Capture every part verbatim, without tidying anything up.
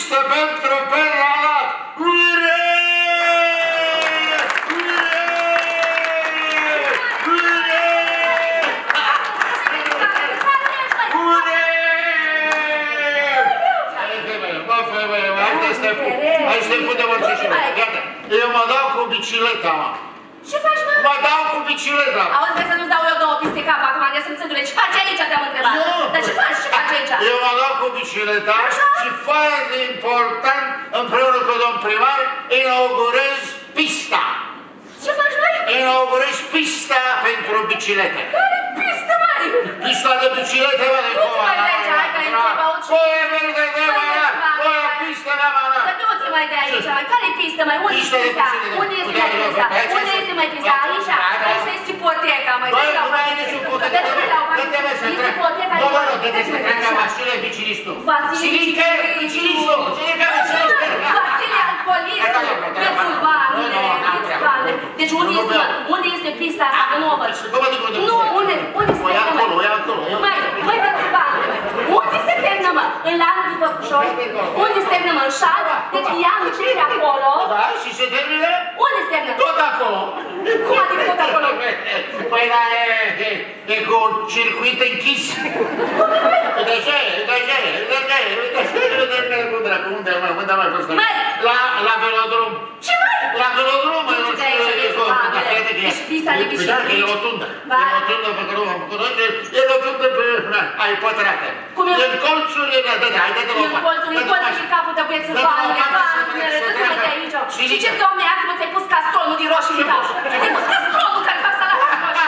pistă pentru Perralat! Ure! Hai să te pun de mărțișile. Iată, eu mă dau cu bicicleta, mă. Ce faci, mă? Mă dau cu bicicleta. Auzi, vrei să nu-ți dau eu două piste cap acum, de să-mi țândule. Ce faci aici, te-am întrebat? Dar ce faci? Ce faci aici? Eu mă dau cu bicicleta și foarte important, împreună cu domn primar, inaugurez pista. Ce faci, măi? Inaugurez pista pentru biciclete. Care pistă, măi? Pista de biciclete, mă, de Nu-ți mai de aici, hai că îi întreb auzi. Băi, verde de mână! Băi, o pistă de mână! Dar nu-ți mai de aici, măi. Care-i pistă, măi? Unde este pista? Unde este mai pista? Unde este mai pista? Aici? Aici este ipoteca, măi. Băi, nu mai e nici ipoteca. Dă-te mă să trec. Nu, mă, nu, dă-te să trec ca Vasile bicilistul. Vasile bicilistul! Vasile bicilistul! Vasile alcoolistul! Mețulvanule, mețulvanule. Deci unde este, mă? Unde este pista asta? Că nu o văd. Nu, unde? Unde se termină, mă? Măi, măi, mețulvanule, unde se termină, mă? În lanul după Pușoi? Unde se termină, mă? În șat? Deci ea începe acolo. Da, și se termină? Unde se termină? Tot acolo. Cum adică tot acolo? Păi, da, e cu un circuit închis. Unde, măi? Uite așa, uite așa, uite așa, uite așa, uite așa, cum dracu, unde mai, unde mai fost? Măi! La velodrom. Ce, măi? La velodrom, măi, nu știu, e cu... Ești pista de biciclete. Da, că e rotundă. E rotundă pe care nu am făcut, e rotundă pe... ai pătrate. Cum e? E în colțul, e... Da, da, hai, dă-te mă, în colțul, în colțul și capul de băieță valule, valule, dă-te-mă de aici. Și ce, doamne, acum ți-ai pus castronul din roșii în cap? Ți-ai pus castronul care fac salatul în roșii.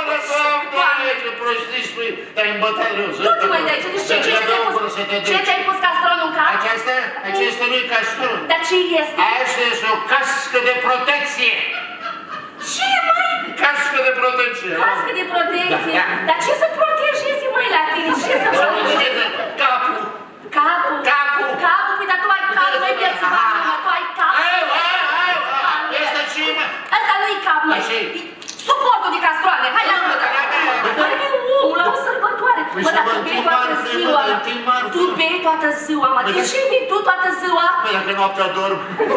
Doamne, ce prostii spui, te-ai îmbătat rău. Du-te mai de aici, deci ce ți-ai pus castronul în cap? Aceasta? Aceasta nu-i castron. Dar ce este? Asta este o cască de protecție. Ce, măi? Cască de protecție. Cască de protecție? Dar ce să protejezi, măi, la tine? Ce să protejezi? Capul. Capul? Capul. Capul? Păi, dar tu ai cap, măi, bețuvană, mă, tu ai cap. Aia, aia, aia, asta ce, mă? Asta nu-i cap, măi. Suportul de castroane. Hai, lasă-mă, da. Hai, măi, omul, la o sărbătoare. Mă, dar tu bei toată ziua. Tu bei toată ziua, mă. De ce bei tu toată ziua? Păi, dacă noaptea dorm.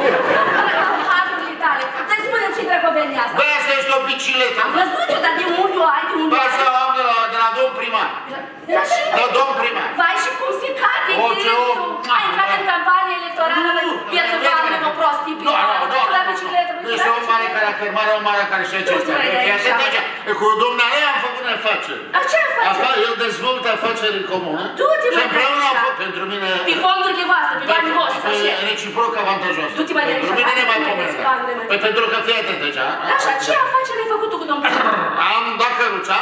Harurile tale. Să-i spunem ce drăcovenia asta. Băi, asta este o bicicletă. Am văzut-o, dar de unde o ai, de unde o ai? Băi, asta o am de la domn primar. Da, și? La domn primar. Vai, și cum se cade interesul? Ai intrat în campanie electorală, viață vală, mă prostii, nu, nu, nu, la bicicletă. nu, este un mare caracter, mare, un mare care și acesta. Cu dumnealui am făcut afaceri. Dar ce afaceri? El dezvoltă afaceri în comună. Du-te, mă, și împreună am făcut pentru mine... Pe fondurile voastre, pe banii voștri, așa. Reciproc avantajos. Du-te mai de aici. Pentru mine ne mai pomenă. Păi pentru că fii atent aici. Așa, ce afaceri ai făcut tu cu domnul? Am dat căruța.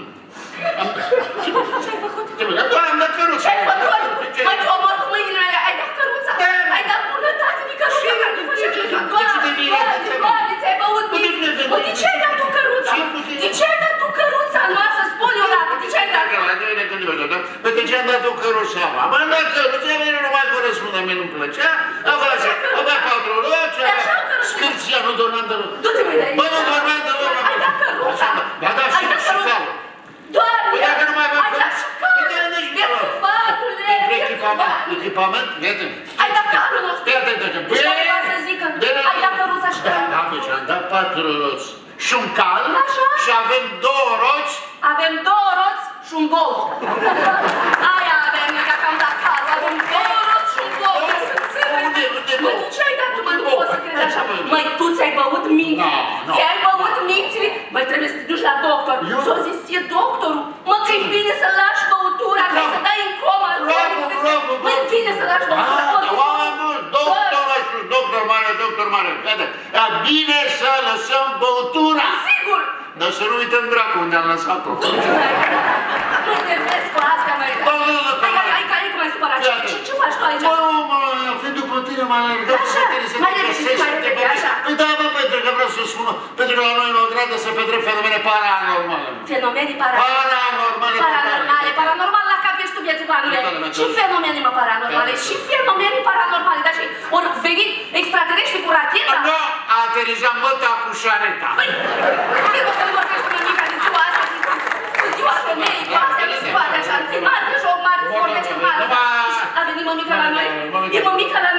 Ce ai făcut? Am dat căruța. Ce ai făcut? Măi, te omor cu mâinile mele. Ai dat căruța? Ai dat bunătate de căruța care te făcea că Doamne, Doamne, ți-ai băut minți. Mă, de ce ai dat tu căruța? De ce ai dat tu căruța noastră? Spune o dată, de ce ai dat? Păi de ce am dat o căruța? Am dat căruța, mine nu mai corespunde, mie nu-mi plăcea. Am dat patru roți, scârția, nu dormeam deloc. Du-te mai de aici. Bă, nu dormeam deloc. Ai dat căruța? Da, da, și calul. Doamne, dacă nu mai avem ai dat și calul. Bețuvanule, echipament, echipament, iată. Ai dat calul nostru. Fii atent, aici. Deci care va să zică, ai dat căruța și calul. Da, deci am dat patru roți și un cal. Așa? Și avem două roți. Avem două roți și un bou. Aia avem, că am dat calul. Avem două roți și un bou. Unde, unde bou? Măi, tu ce ai dat? Mă, nu pot să cred așa. Măi, tu ți-ai băut minții. Ți-ai băut minții? Măi, trebuie să te duci la doctor. S-o zis ție doctorul. Mă, că e bine să lași băutura, că să dai în coma. Măi, e bine să lași băutura. Doctor, doctor mare, doctor mare. E bine să lăsăm băutura. Sigur. Dar să nu uităm dracu unde am lăsat-o. Măi, te vezi cu astea, măi. Hai, hai, că mai supărat. Ce faci tu aici? Mă, mă, fiind după tine, m-am alergat pe tine să te găsești, să te găsești. Păi da, bă, pentru că vreau să spun, pentru că la noi în Ogradă se petrec fenomene paranormale. Fenomene paranormale? Paranormale. Paranormale, paranormal la cap ești tu, viețuvanule. Și fenomene, mă, paranormale, și fenomene paranormale. Dar și ori venit extraterestri cu racheta? Nu, a aterizat măta cu șareta. Păi, nu o să nu vorbești cu nimica din ziua asta, cu ziua femeii, cu astea mi se poate așa, în filmate și o mare vorbește mare. A venit mămica la noi? E mămica la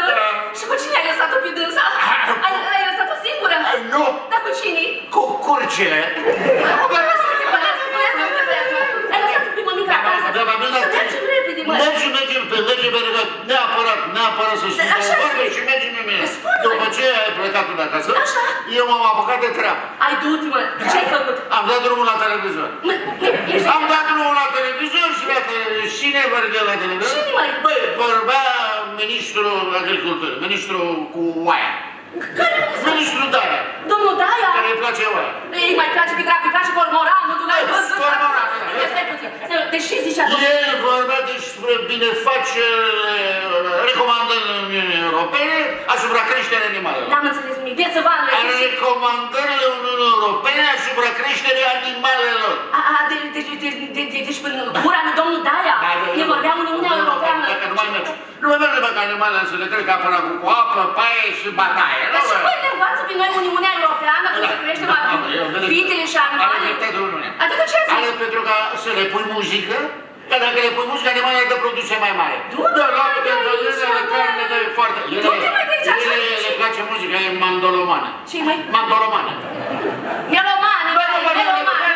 Nu! Dar cu cine? Cu curcile! Ai lăsat prima mică acasă. Să mergem repede, măi. Mergem, mergem, mergem, pentru că neapărat, neapărat să știi de vorbe și mergem în mine. După ce ai plecat tu de acasă, eu m-am apucat de treabă. Ai du-te, mă. Ce-ai făcut? Am dat drumul la televizor. Am dat drumul la televizor și la televizor. Cine vorbea la televizor? Cine, măi? Băi, vorbea ministrul agriculturii, ministrul cu oaia. Care? Ministrul Daia. Domnul Daia? Care îi place oaia. Ei, mai place pe dracu, îi place cormoranul, tu n-ai văzut? Cormoranul, da. Stai puțin. Deși zicea... El vorbea despre binefacerile, recomandările Uniunii Europene asupra creșterii animalelor. N-am înțeles nimic. Viețăvanule! Recomandările Uniunii Europene asupra creșterii animalelor. A, a, deci până gura lui domnul Daia ne vorbea Uniunea Europeană. Dacă nu mai merge. Nu mai merge dacă animalele să le trec apăra cu apă, paie și bataie. Dar și păi ne învață pe noi Uniunea Europeană cum să creștem vitele și animalele? Adică ce zici? Are pentru ca să le pui muzică, că dacă le pui muzică, animalele dă produse mai mari. Du-te mai de aici, carne de foarte... Du-te mai de aici, așa Ele le place muzica, e mandolomană. Ce mai? Mandolomană. Melomane, melomane.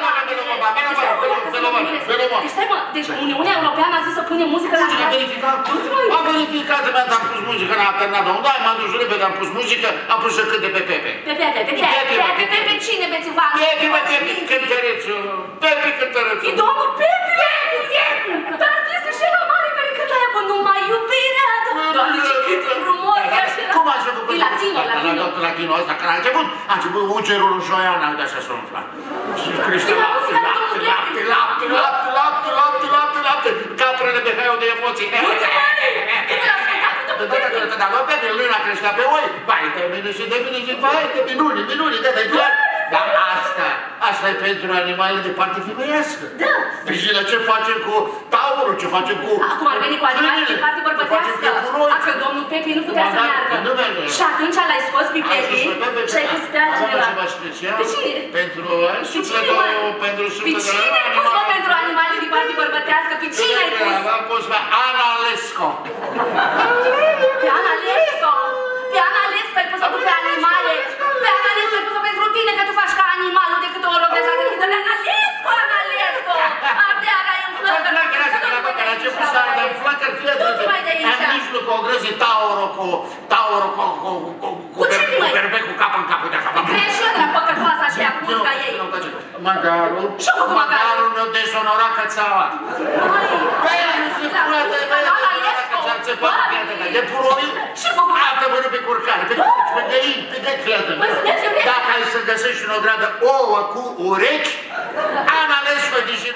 Deci stai mă, deci Uniunea Europeană a zis să punem muzică la muzică. A verificat, a verificat, mi-a dat pus muzică, n-a alternat, dar da, m-am dus repede, am pus muzică, am pus să cânte pe Pepe. Pe Pepe, pe Pepe, pe Pepe cine, bețivanul? Pepe, pe Pepe, cântărețul, Pepe cântărețul. E domnul Pepe? Dar artistul și la mare care cântă aia, bă, numai iubirea ta. Doamne, ce cât frumos, așa. Cum a început? E latino, latino. Latino ăsta, care a început, a început Ugerul Șoiana, uite așa s-a umflat. Și crește lapte, lapte, lapte, lapte, lapte, lapte, lapte, lapte, lapte, caprele pe haiul de emoții. Du-te, mare! Când l-a ascultat, Da, da, da, da, da, Pepe, lâna creștea pe oi, vai, de mine și de mine și vai, de minuni, minuni, de de clar. Dar asta, asta e pentru animalele de parte femeiască. Da. Pe zile ce facem cu taurul, ce facem cu... Acum ar veni cu animalele de parte bărbătească. Așa, domnul Pepe nu putea să meargă. Și atunci l-ai scos pe Pepe și ai pus pe altcineva. Ceva special? Pe cine? Pentru sufletul, pentru sufletul. Pe cine ai pus, mă, pentru animalele de parte bărbătească? Pe cine ai pus? Am pus pe Ana Lesco. Pe Ana Lesco? Pe Ana Lesco ai pus-o pe animale? Pe Ana Lesco ai pus-o pentru tine, că tu faci ca animalul decât o robezată. Ana Lesco, Ana Lesco! Ardeara e în flăcări. A început să ardă în flăcări, fie de în mijloc o grăzi tauro cu... tauro cu... cu... cu... cu berbec cu cap în cap, uite așa. Crezi și eu de la păcătoasa aceea cu muzica ei. Magarul... Ce-a făcut Magarul? Magarul ne-a dezonorat cățaua. Băi, nu se poate, băi, se poate, de puroi. Ce-a făcut? Altă mână pe curcare, pe curci, pe găini, pe găini, fii atent. Dacă ai să găsești în o gradă ouă cu urechi, am ales pe dișinul.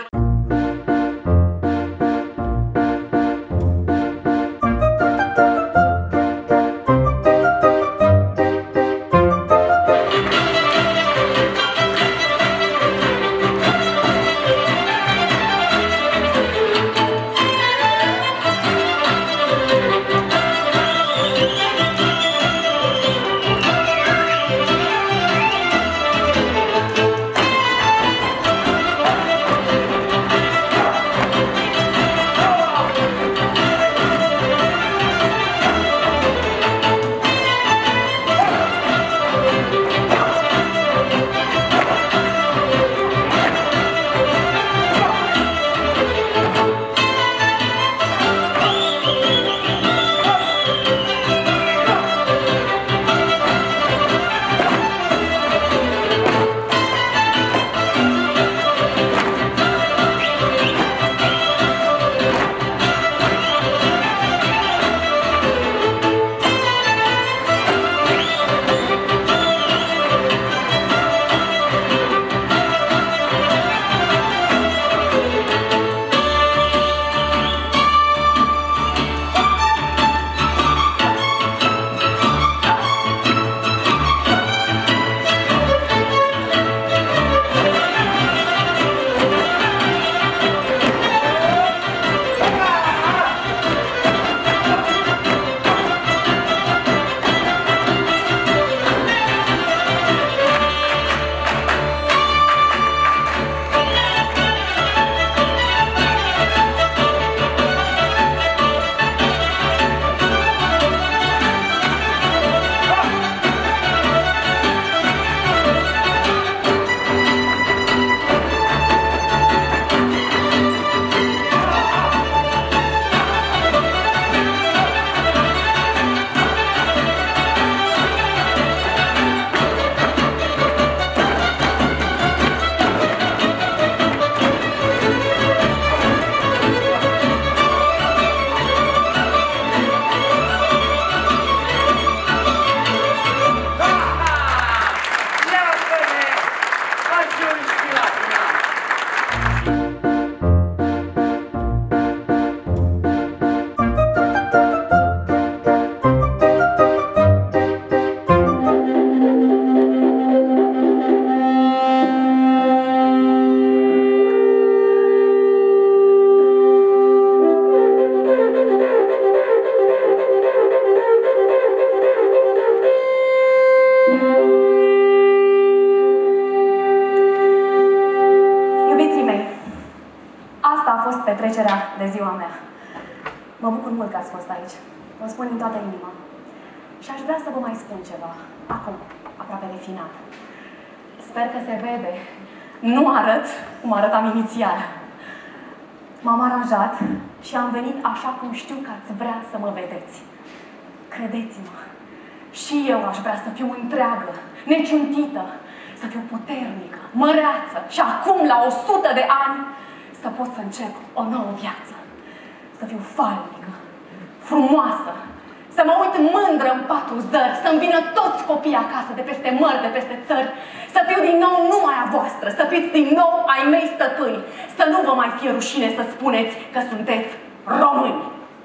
petrecerea de ziua mea. Mă bucur mult că ați fost aici. Vă spun din toată inima. Și aș vrea să vă mai spun ceva, acum, aproape de final. Sper că se vede. Nu arăt cum arătam inițial. M-am aranjat și am venit așa cum știu că ați vrea să mă vedeți. Credeți-mă, și eu aș vrea să fiu întreagă, neciuntită, să fiu puternică, măreață și acum, la o sută de ani, să pot să încep o nouă viață. Să fiu falnică, frumoasă, să mă uit mândră în patru zări, să-mi vină toți copiii acasă, de peste mări, de peste țări, să fiu din nou numai a voastră, să fiți din nou ai mei stăpâni, să nu vă mai fie rușine să spuneți că sunteți români.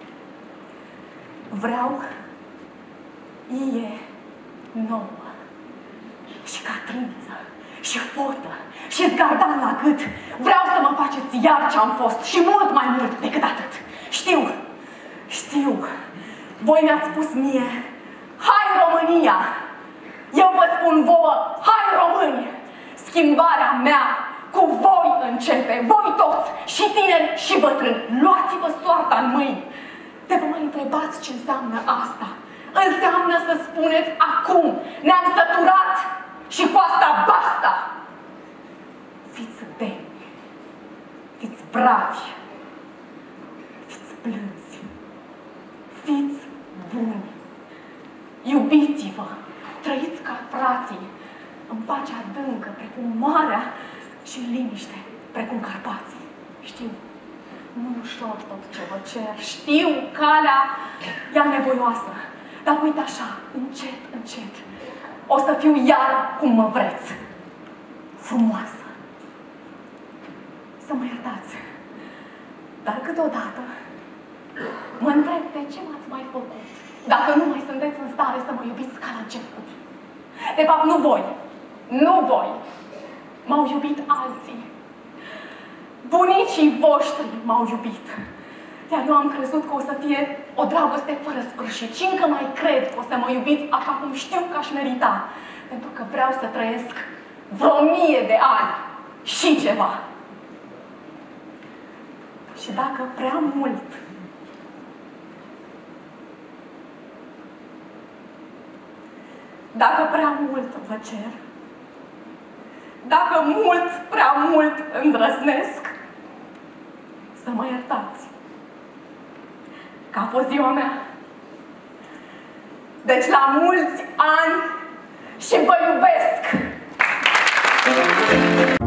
Vreau ie nouă și catrință și fotă și zgardan la gât. Vreau să mă faceți iar ce-am fost și mult mai mult decât atât. Știu, știu, voi mi-ați spus mie, hai România! Eu vă spun vouă, hai români! Schimbarea mea cu voi începe, voi toți, și tineri și bătrâni. Luați-vă soarta în mâini. De vă mai întrebați ce înseamnă asta. Înseamnă să spuneți acum, ne-am săturat și cu asta basta. Fiți demni, fiți bravi, fiți blânzi, fiți buni. Iubiți-vă, trăiți ca frații, în pace adâncă, precum marea, și în liniște, precum Carpații. Știu, nu ușor tot ce vă cer, știu, calea ea nevoioasă, dar uite așa, încet, încet, o să fiu iar cum mă vreți, frumoasă. Să mă iertați, dar câteodată mă întreb de ce m-ați mai făcut, dacă nu mai sunteți în stare să mă iubiți ca la început. De fapt, nu voi, nu voi, m-au iubit alții. Bunicii voștri m-au iubit. Iar eu am crezut că o să fie o dragoste fără sfârșit. Și încă mai cred că o să mă iubiți așa cum știu că aș merita. Pentru că vreau să trăiesc vreo mie de ani și ceva. Și dacă prea mult Dacă prea mult vă cer, dacă mult, prea mult îndrăznesc, să mă iertați. Că a fost ziua mea. Deci la mulți ani și vă iubesc!